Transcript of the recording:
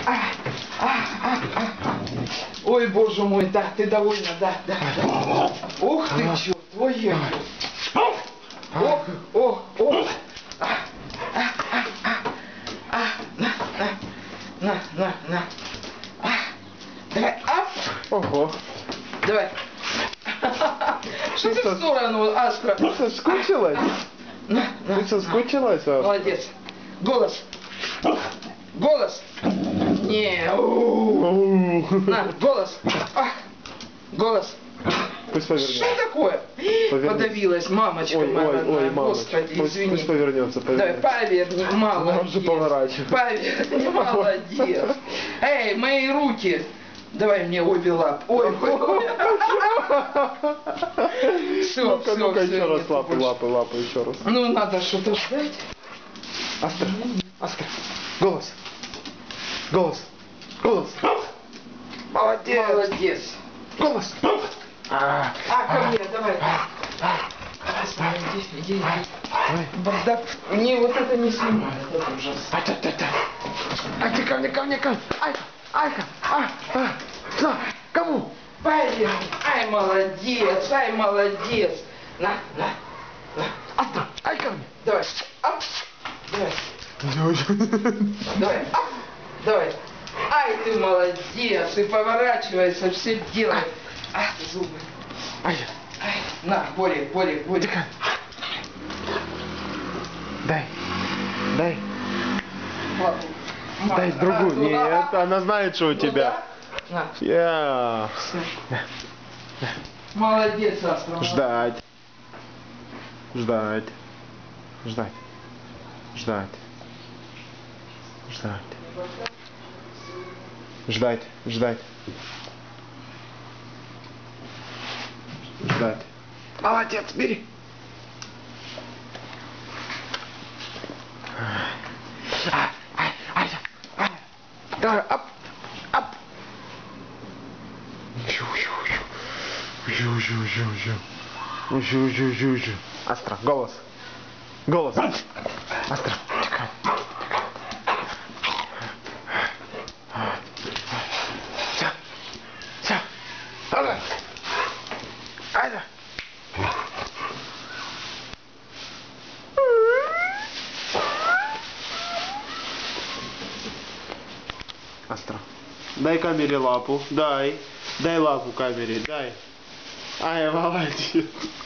Ой, боже мой, да, ты довольна, да. Ух ты, черт, ой. Ох. На. Давай, ап. Ого. Давай. Что ты в сторону, Астра? Ты соскучилась? Ты соскучилась, Астра? Молодец. Голос. Не. На, голос. Голос. Пусть повернется. Что такое? Подавилась, мамочка моя. Ой, Господи, извини. Пусть повернется. Давай, поверни, молодец. Он же поворачивает. Поверни, молодец. Эй, мои руки. Давай мне обе лапы. Ой. Все, Ну-ка, еще раз лапы, еще раз. Ну, надо что-то ждать. Астра. Голос. Молодец. Голос. Ко мне, давай. Иди. Бардак. Не, вот это не снимай, это ужасно. Ай, ко мне. Айка. Что? Кому? Пойдем. Ай, молодец. На. Астра, ай ко мне. Давай. Ап. Давай. Давай. Ай, ты молодец. Ты поворачивайся, все делай. Зубы. Ай. На, Борик. Дай. Лапу. Дай другую. Нет, она знает, что у тебя. На. Я. Молодец, Астра. Ждать. Молодец, бери. Давай, ап. Астра, голос. Астра, тихо. Все. Айда. Астра, дай камере лапу, дай лапу камере, дай. Ай, молодец.